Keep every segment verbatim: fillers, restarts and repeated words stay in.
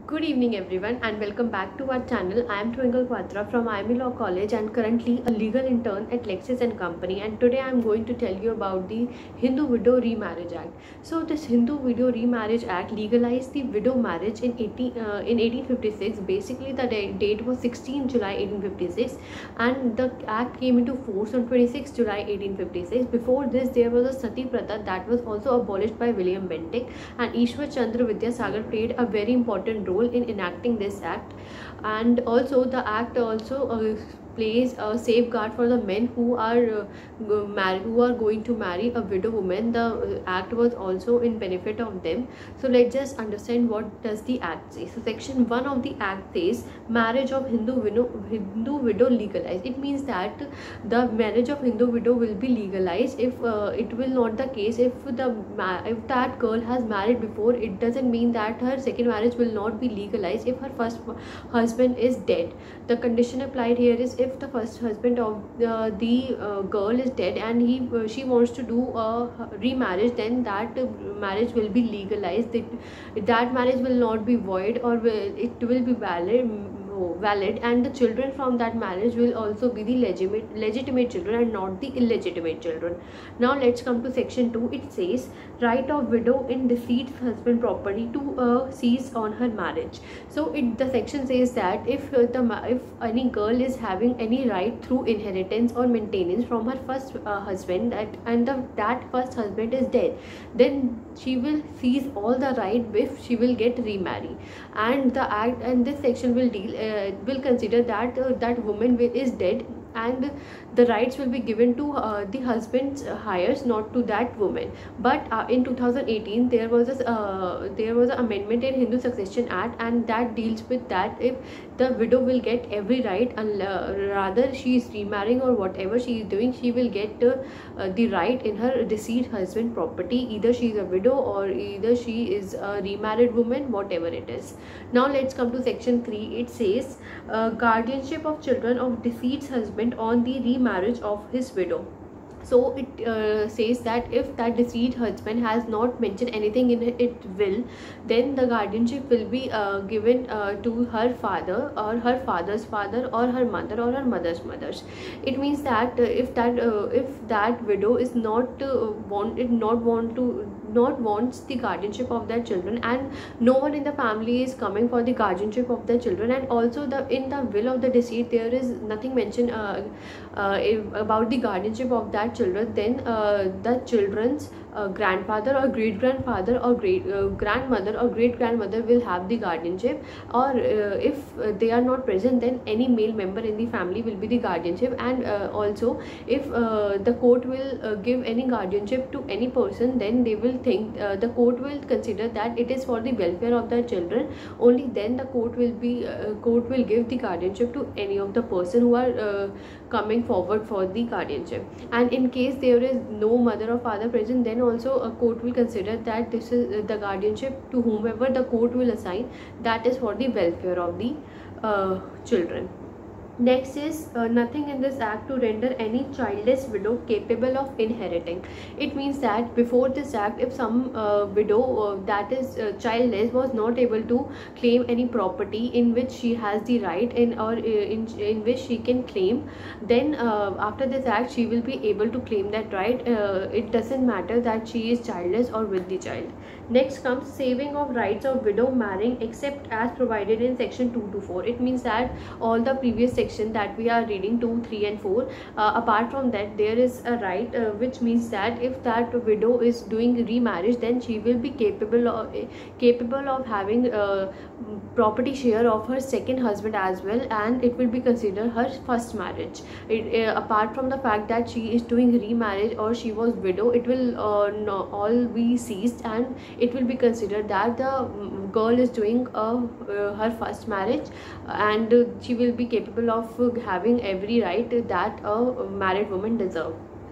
Good evening everyone and welcome back to our channel. I am Twinkle Quatra from I M E Law College and currently a legal intern at Lexis and Company, and today I am going to tell you about the Hindu Widow Remarriage Act. So this Hindu Widow Remarriage Act legalized the widow marriage in eighteen uh, in eighteen fifty-six. Basically the date was sixteenth July eighteen fifty-six and the act came into force on twenty-sixth July eighteen fifty-six. Before this there was a Sati Pratha that was also abolished by William Bentinck, and Ishwar Chandra Vidyasagar played a very important role in enacting this act. And also the act also uh, plays a safeguard for the men who are uh, married who are going to marry a widow woman. The uh, act was also in benefit of them. So let's just understand what does the act say. So section one of the act says marriage of Hindu widow Hindu widow legalized. It means that the marriage of Hindu widow will be legalized. If uh, it will not the case if the if that girl has married before, it doesn't mean that her second marriage will not be legalized if her first husband is dead. The condition applied here is if the first husband of uh, the uh, girl is dead and he uh, she wants to do a remarriage, then that uh, marriage will be legalized. That, that marriage will not be void, or will, it will be valid valid and the children from that marriage will also be the legitimate legitimate children and not the illegitimate children. Now let's come to section two. It says right of widow in deceased husband property to uh, seize on her marriage. So it the section says that if uh, the if any girl is having any right through inheritance or maintenance from her first uh, husband, that and the that first husband is dead, then she will seize all the right if she will get remarried. And the act and this section will deal uh, will consider that uh, that woman is dead and the rights will be given to uh, the husband's heirs, not to that woman. But uh, in two thousand eighteen there was a uh, there was an amendment in Hindu Succession Act, and that deals with that if the widow will get every right, and uh, rather she is remarrying or whatever she is doing, she will get uh, uh, the right in her deceased husband property. Either she is a widow or either she is a remarried woman, whatever it is. Now let's come to section three. It says uh, guardianship of children of deceased husband on the remarriage of his widow. So it uh, says that if that deceased husband has not mentioned anything in it will, then the guardianship will be uh, given uh, to her father or her father's father or her mother or her mother's mothers. It means that uh, if that uh, if that widow is not uh, wanted not want to not wants the guardianship of their children, and no one in the family is coming for the guardianship of their children, and also the in the will of the deceased there is nothing mentioned uh, uh, about the guardianship of that children, then uh, the children's uh, grandfather or great grandfather or great uh, grandmother or great grandmother will have the guardianship. Or uh, if uh, they are not present, then any male member in the family will be the guardianship. And uh, also if uh, the court will uh, give any guardianship to any person, then they will think uh, the court will consider that it is for the welfare of the children. Only then the court will be uh, court will give the guardianship to any of the person who are uh, coming forward for the guardianship. And in case there is no mother or father present, then also a court will consider that this is uh, the guardianship to whomever the court will assign, that is for the welfare of the uh, children. Next is uh, nothing in this act to render any childless widow capable of inheriting. It means that before this act, if some uh, widow uh, that is uh, childless was not able to claim any property in which she has the right in, or uh, in, in which she can claim, then uh, after this act she will be able to claim that right. Uh, it doesn't matter that she is childless or with the child. Next comes saving of rights of widow marrying except as provided in section two to four. It means that all the previous section that we are reading two, three and four, uh, apart from that there is a right uh, which means that if that widow is doing remarriage, then she will be capable of uh, capable of having uh, property share of her second husband as well, and it will be considered her first marriage. It, uh, apart from the fact that she is doing remarriage or she was widow, it will uh, no, all be seized, and it will be considered that the girl is doing uh, uh, her first marriage, and uh, she will be capable of uh, having every right that a married woman deserves.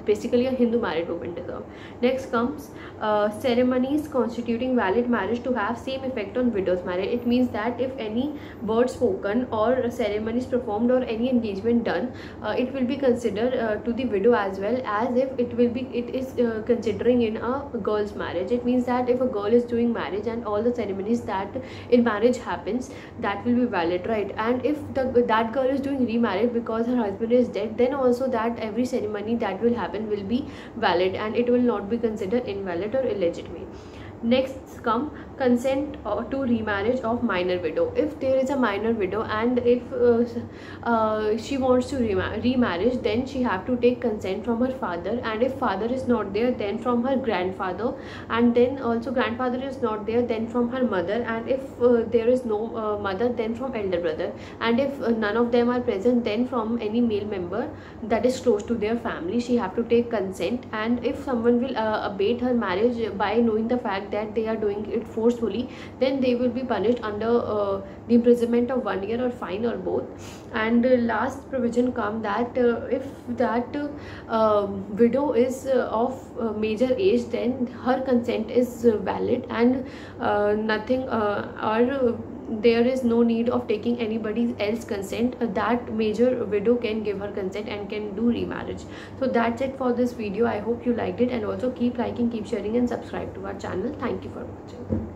basically a Hindu married woman deserve. Next comes uh, ceremonies constituting valid marriage to have same effect on widow's marriage. It means that if any word spoken or ceremonies performed or any engagement done, uh, it will be considered uh, to the widow as well as if it will be it is uh, considering in a girl's marriage. It means that if a girl is doing marriage and all the ceremonies that in marriage happens, that will be valid, right? And if the that girl is doing remarriage because her husband is dead, then also that every ceremony that will happen will be valid and it will not be considered invalid or illegitimate. Next come consent uh, to remarriage of minor widow. If there is a minor widow and if uh, uh, she wants to remar remarriage, then she have to take consent from her father, and if father is not there, then from her grandfather, and then also grandfather is not there, then from her mother, and if uh, there is no uh, mother, then from elder brother, and if uh, none of them are present, then from any male member that is close to their family she have to take consent. And if someone will uh, abate her marriage by knowing the fact that they are doing it forcefully, then they will be punished under uh, the imprisonment of one year or fine or both. And uh, last provision come that uh, if that uh, widow is uh, of uh, major age, then her consent is uh, valid and uh, nothing uh, or uh, there is no need of taking anybody else consent. Uh, that major widow can give her consent and can do remarriage. So that's it for this video. I hope you liked it, and also keep liking, keep sharing and subscribe to our channel. Thank you for watching.